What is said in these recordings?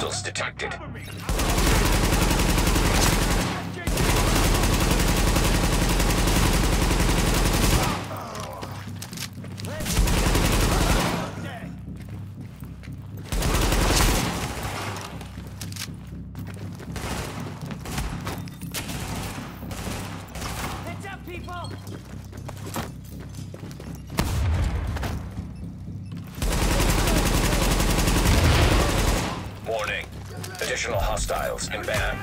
hostiles detected. Heads up, people! Warning. Additional hostiles inbound.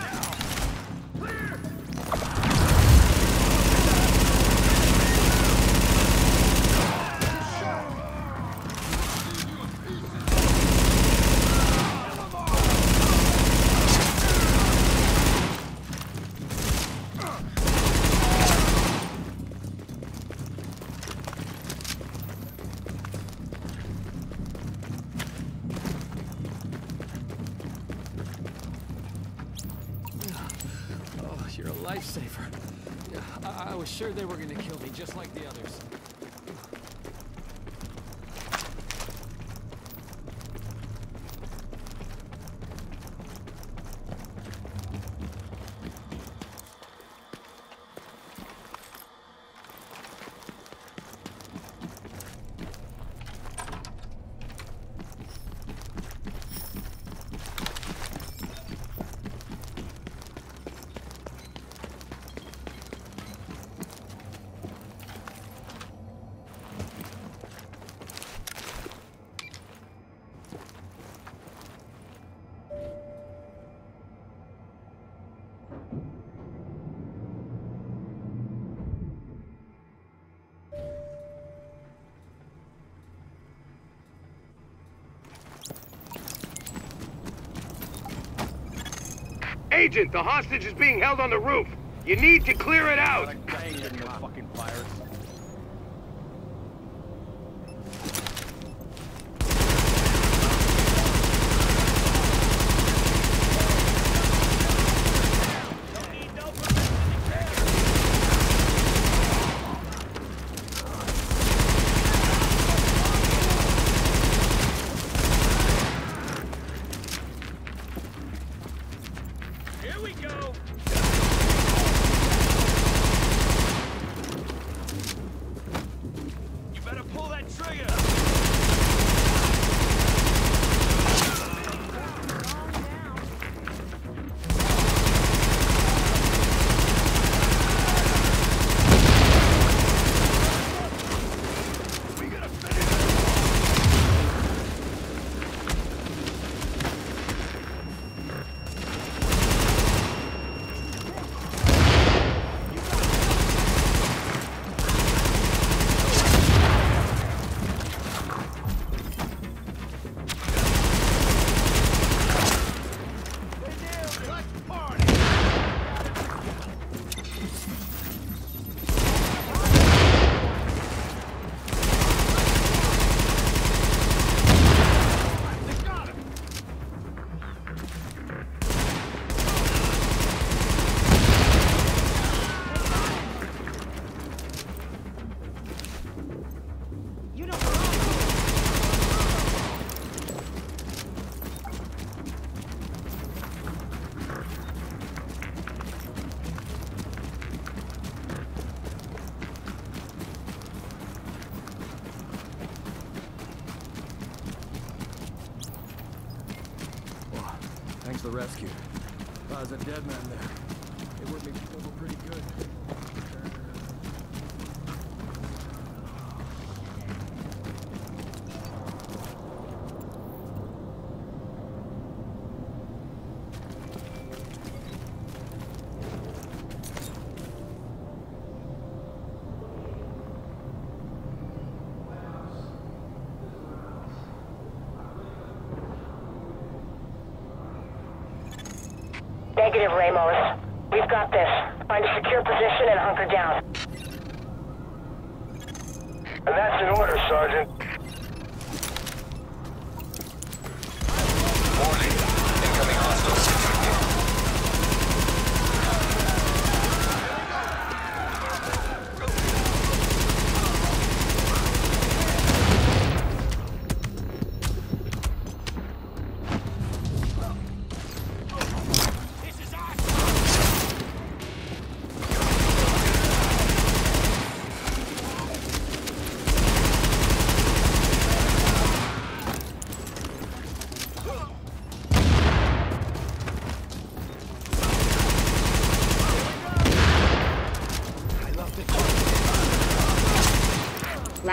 Oh, you're a lifesaver. I was sure they were gonna kill me, just like the others. Agent, the hostage is being held on the roof. You need to clear it out. I ain't getting no fucking fire. Here we go! You better pull that trigger! Thanks for the rescue. If I was a dead man there, it would make me feel pretty good. Negative, Ramos. We've got this. Find a secure position and hunker down. And that's in order, Sergeant. Warning. Incoming hostiles detected.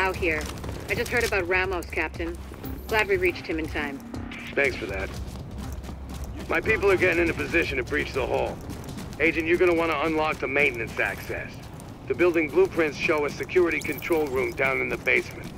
Lau here. I just heard about Ramos, Captain. Glad we reached him in time. Thanks for that. My people are getting into position to breach the hull. Agent, you're gonna want to unlock the maintenance access. The building blueprints show a security control room down in the basement.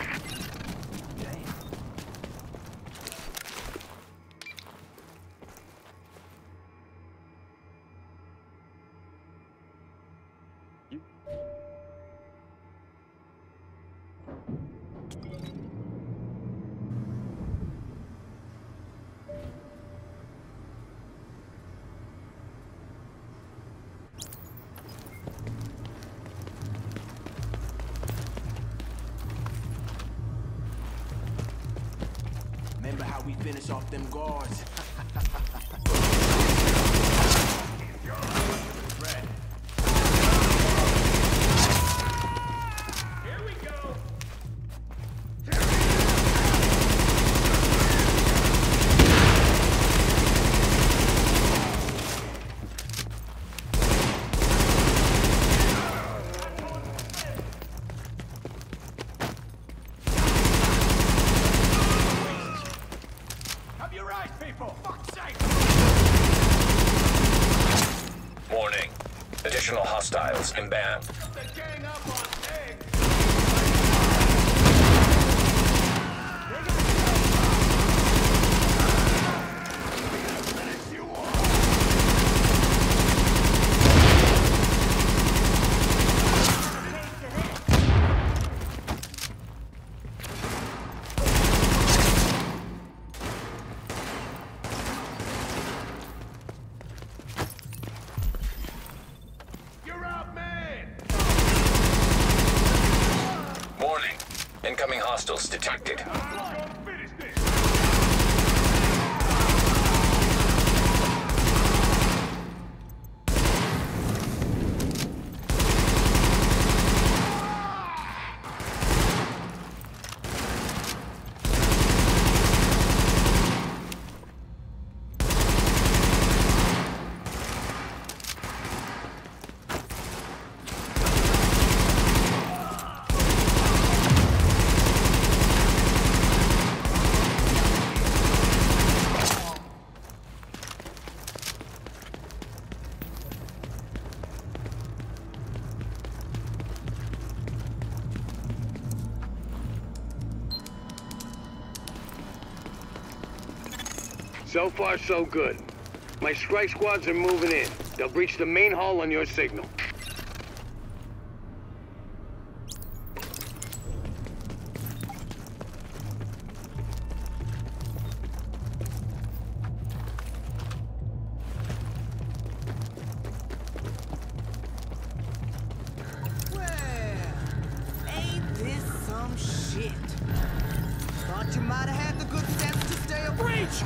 Remember how we finish off them guards? Here we go! Warning. Additional hostiles inbound. Warning. Incoming hostiles detected. So far, so good. My strike squads are moving in. They'll breach the main hall on your signal. Ain't this some shit? Thought you might have had the good sense to stay a breach!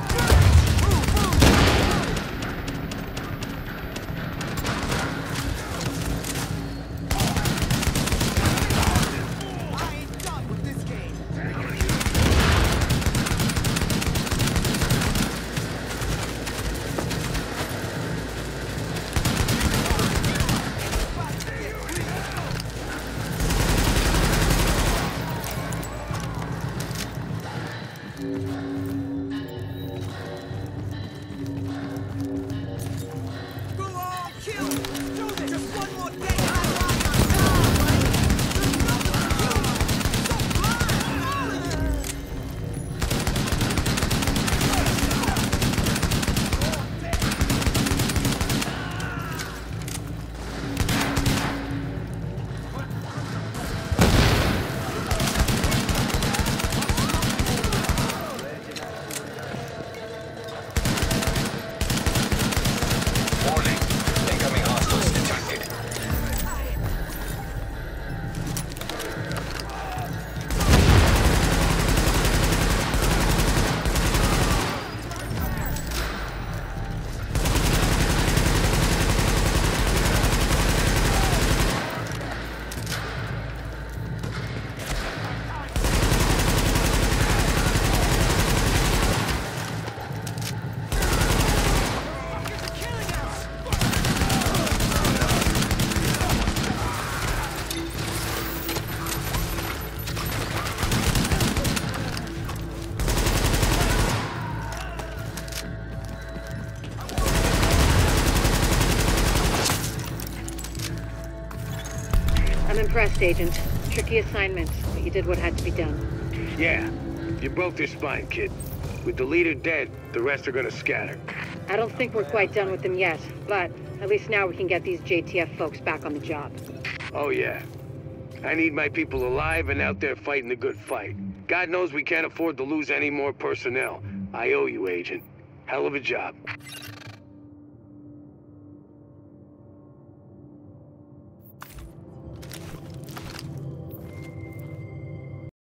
impressed, Agent. Tricky assignment, but you did what had to be done. Yeah, you broke their spine, kid. With the leader dead, the rest are gonna scatter. I don't think we're quite done with them yet, but at least now we can get these JTF folks back on the job. Oh yeah. I need my people alive and out there fighting the good fight. God knows we can't afford to lose any more personnel. I owe you, Agent. Hell of a job.